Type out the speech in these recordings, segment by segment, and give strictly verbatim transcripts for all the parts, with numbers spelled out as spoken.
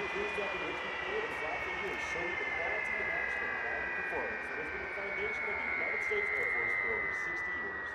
pleased to have the Richmond Parade and fly for you and show you the quality of action and quality performance that has been the foundation of the United States Air Force for over sixty years.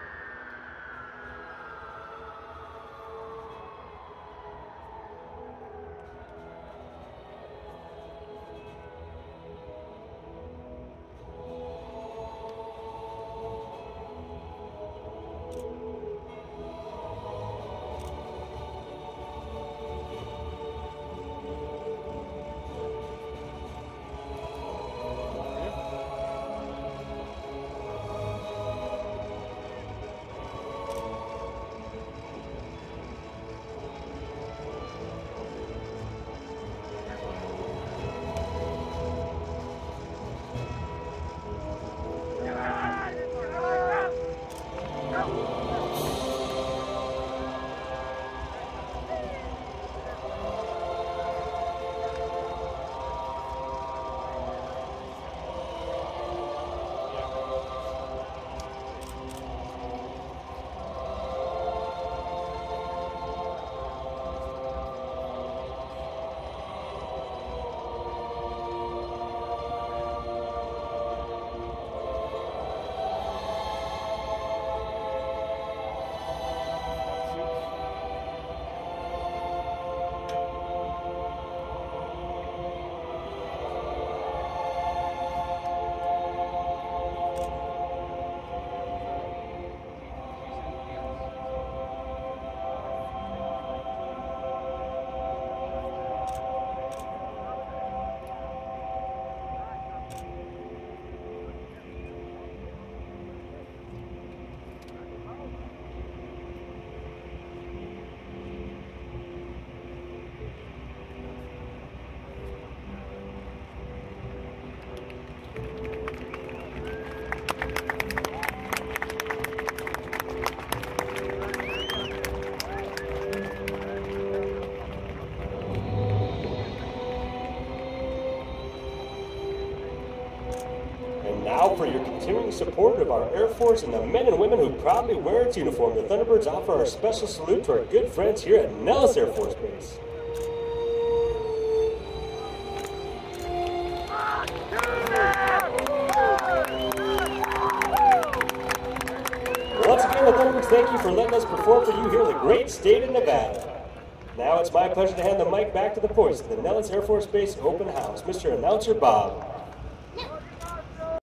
Now for your continuing support of our Air Force and the men and women who proudly wear its uniform, the Thunderbirds offer our special salute to our good friends here at Nellis Air Force Base. Once again, the Thunderbirds, thank you for letting us perform for you here in the great state of Nevada. Now it's my pleasure to hand the mic back to the voice of the Nellis Air Force Base Open House, Mister Announcer Bob.